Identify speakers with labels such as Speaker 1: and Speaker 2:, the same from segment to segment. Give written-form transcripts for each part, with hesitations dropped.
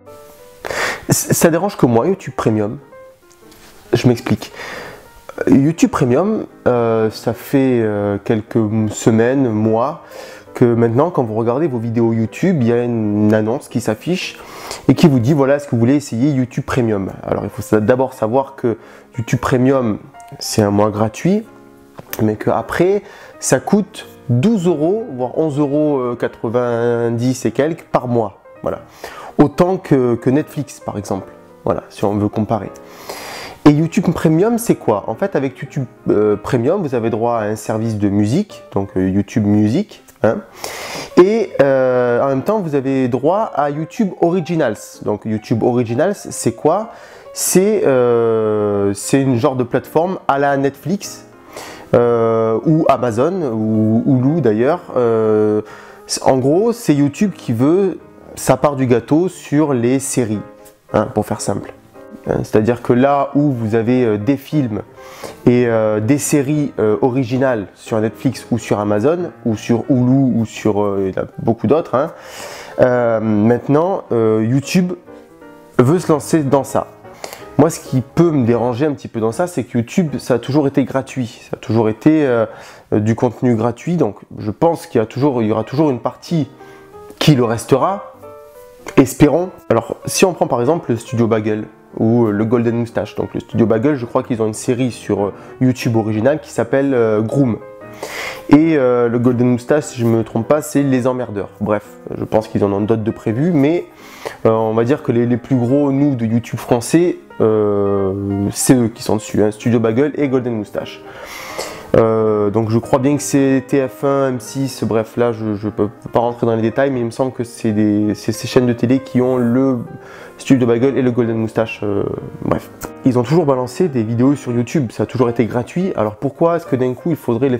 Speaker 1: Ça dérange que moi, YouTube Premium. Je m'explique. YouTube Premium, ça fait quelques semaines, mois, que maintenant, quand vous regardez vos vidéos YouTube, il y a une annonce qui s'affiche et qui vous dit, voilà, est-ce que vous voulez essayer YouTube Premium? Alors, il faut d'abord savoir que YouTube Premium, c'est un mois gratuit, mais qu'après, ça coûte 12 €, voire 11,90 € et quelques par mois. Voilà. Autant que Netflix, par exemple. Voilà, si on veut comparer. Et YouTube Premium, c'est quoi? En fait, avec YouTube Premium, vous avez droit à un service de musique, donc YouTube Music. Hein, et en même temps, vous avez droit à YouTube Originals. Donc YouTube Originals, c'est quoi? C'est une genre de plateforme à la Netflix ou Amazon ou Hulu d'ailleurs. En gros, c'est YouTube qui veut sa part du gâteau sur les séries, hein, pour faire simple. C'est-à-dire que là où vous avez des films et des séries originales sur Netflix ou sur Amazon ou sur Hulu ou sur il y en a beaucoup d'autres, hein, maintenant YouTube veut se lancer dans ça. Moi, ce qui peut me déranger un petit peu dans ça, c'est que YouTube, ça a toujours été gratuit, ça a toujours été du contenu gratuit, donc je pense qu'il y aura toujours une partie qui le restera, espérons. Alors, si on prend par exemple le Studio Bagel, ou le Golden Moustache. Donc le Studio Bagel, je crois qu'ils ont une série sur YouTube originale qui s'appelle Groom. Et le Golden Moustache, si je ne me trompe pas, c'est Les Emmerdeurs. Bref, je pense qu'ils en ont d'autres de prévus, mais on va dire que les plus gros, nous, de YouTube français, c'est eux qui sont dessus, hein, Studio Bagel et Golden Moustache. Donc je crois bien que c'est TF1, M6, bref, là je ne peux pas rentrer dans les détails, mais il me semble que c'est ces chaînes de télé qui ont le Studio Bagel et le Golden Moustache, bref. Ils ont toujours balancé des vidéos sur YouTube, ça a toujours été gratuit, alors pourquoi est-ce que d'un coup il faudrait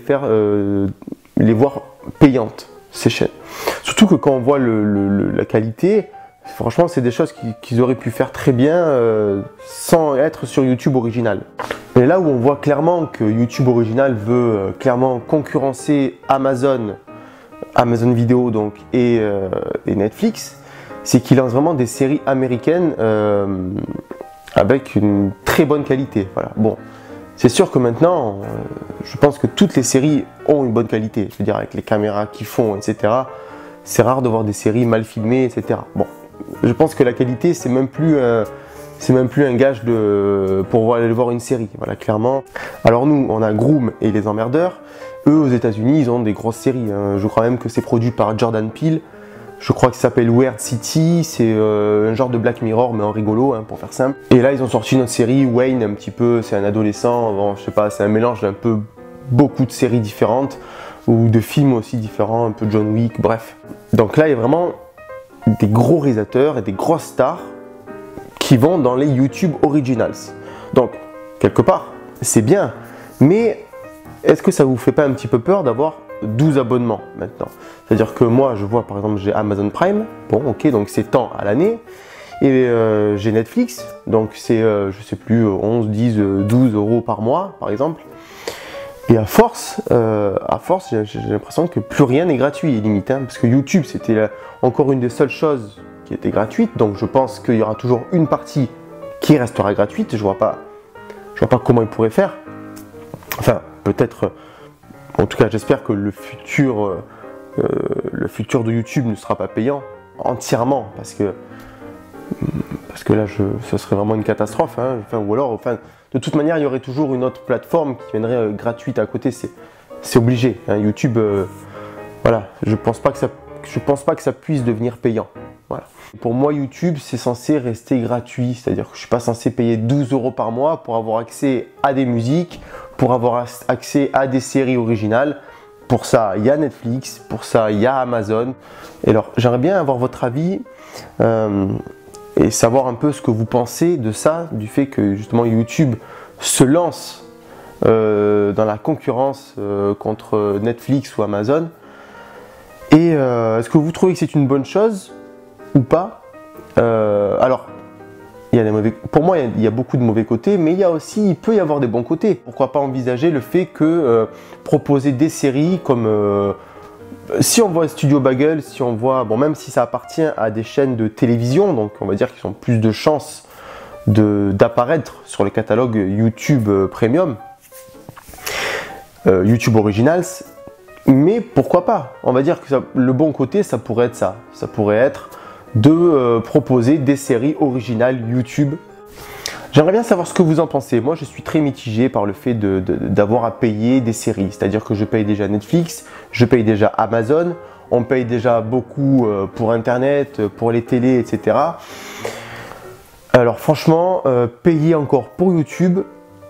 Speaker 1: les voir payantes, ces chaînes? Surtout que quand on voit la qualité, franchement c'est des choses qu'ils auraient pu faire très bien sans être sur YouTube original. Et là où on voit clairement que YouTube Original veut clairement concurrencer Amazon Vidéo donc, et Netflix, c'est qu'il lance vraiment des séries américaines avec une très bonne qualité. Voilà. Bon, c'est sûr que maintenant, je pense que toutes les séries ont une bonne qualité. Je veux dire, avec les caméras qu'ils font, etc. C'est rare de voir des séries mal filmées, etc. Bon, je pense que la qualité, c'est même plus un gage pour aller voir une série, voilà, clairement. Alors nous, on a Groom et Les Emmerdeurs. Eux, aux États-Unis, ils ont des grosses séries. Hein. Je crois même que c'est produit par Jordan Peele. Je crois que ça s'appelle Weird City. C'est un genre de Black Mirror, mais en rigolo, hein, pour faire simple. Et là, ils ont sorti une autre série, Wayne, un petit peu. C'est un adolescent. Bon, je sais pas, c'est un mélange d'un peu beaucoup de séries différentes ou de films aussi différents, un peu John Wick, bref. Donc là, il y a vraiment des gros réalisateurs et des grosses stars qui vont dans les YouTube Originals. Donc, quelque part, c'est bien, mais est-ce que ça vous fait pas un petit peu peur d'avoir 12 abonnements maintenant? C'est-à-dire que moi, je vois par exemple, j'ai Amazon Prime, bon ok, donc c'est tant à l'année, et j'ai Netflix, donc c'est, je sais plus, 11, 10, 12 € par mois, par exemple. Et à force j'ai l'impression que plus rien n'est gratuit, limite, hein, parce que YouTube, c'était encore une des seules choses qui était gratuite, donc je pense qu'il y aura toujours une partie qui restera gratuite. Je vois pas comment ils pourraient faire. Enfin, peut-être, en tout cas, j'espère que le futur de YouTube ne sera pas payant entièrement, parce que là, ce serait vraiment une catastrophe. Hein. Enfin, ou alors, de toute manière, il y aurait toujours une autre plateforme qui viendrait gratuite à côté. C'est obligé. Hein. YouTube, voilà, je pense pas que ça puisse devenir payant. Voilà. Pour moi, YouTube, c'est censé rester gratuit, c'est-à-dire que je ne suis pas censé payer 12 € par mois pour avoir accès à des musiques, pour avoir accès à des séries originales. Pour ça, il y a Netflix, pour ça, il y a Amazon. Et alors, j'aimerais bien avoir votre avis et savoir un peu ce que vous pensez de ça, du fait que justement YouTube se lance dans la concurrence contre Netflix ou Amazon. Et est-ce que vous trouvez que c'est une bonne chose ou pas? Alors, pour moi, il y a beaucoup de mauvais côtés, mais il peut y avoir des bons côtés. Pourquoi pas envisager le fait que proposer des séries comme Si on voit Studio Bagel, si on voit, bon, même si ça appartient à des chaînes de télévision, donc on va dire qu'ils ont plus de chances d'apparaître sur le catalogue YouTube Premium, YouTube Originals, mais pourquoi pas? On va dire que le bon côté, ça pourrait être ça. Ça pourrait être de proposer des séries originales YouTube. J'aimerais bien savoir ce que vous en pensez. Moi, je suis très mitigé par le fait d'avoir à payer des séries. C'est-à-dire que je paye déjà Netflix, je paye déjà Amazon, on paye déjà beaucoup pour Internet, pour les télés, etc. Alors franchement, payer encore pour YouTube,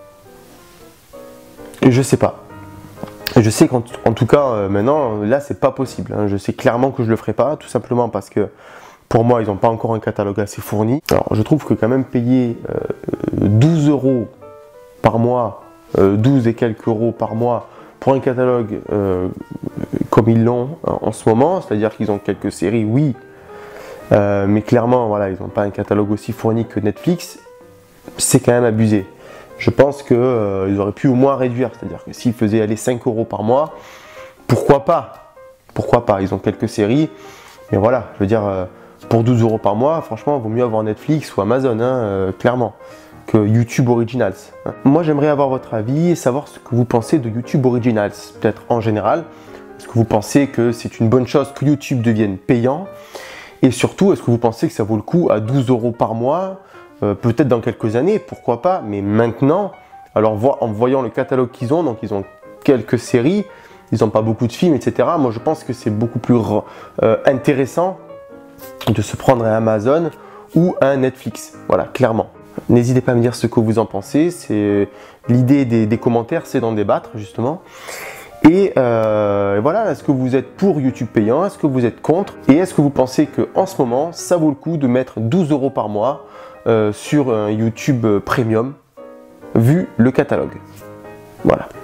Speaker 1: je sais pas. Je sais qu'en tout cas, maintenant, là, c'est pas possible. Hein. Je sais clairement que je le ferai pas, tout simplement parce que pour moi, ils n'ont pas encore un catalogue assez fourni. Alors, je trouve que quand même payer 12 € par mois, 12 et quelques euros par mois pour un catalogue comme ils l'ont en ce moment, c'est-à-dire qu'ils ont quelques séries, oui, mais clairement, voilà, ils n'ont pas un catalogue aussi fourni que Netflix, c'est quand même abusé. Je pense qu'ils auraient pu au moins réduire, c'est-à-dire que s'ils faisaient aller 5 € par mois, pourquoi pas? Pourquoi pas? Ils ont quelques séries, mais voilà, je veux dire, pour 12 € par mois, franchement, il vaut mieux avoir Netflix ou Amazon, hein, clairement, que YouTube Originals. Hein. Moi, j'aimerais avoir votre avis et savoir ce que vous pensez de YouTube Originals, peut-être en général. Est-ce que vous pensez que c'est une bonne chose que YouTube devienne payant? Et surtout, est-ce que vous pensez que ça vaut le coup à 12 € par mois? Peut-être dans quelques années, pourquoi pas, mais maintenant, alors en voyant le catalogue qu'ils ont, donc ils ont quelques séries, ils n'ont pas beaucoup de films, etc. Moi, je pense que c'est beaucoup plus intéressant de se prendre un Amazon ou un Netflix, voilà, clairement. N'hésitez pas à me dire ce que vous en pensez, l'idée des commentaires, c'est d'en débattre justement. Et voilà, est-ce que vous êtes pour YouTube payant, est-ce que vous êtes contre, et est-ce que vous pensez qu'en ce moment, ça vaut le coup de mettre 12 € par mois sur un YouTube Premium, vu le catalogue. Voilà.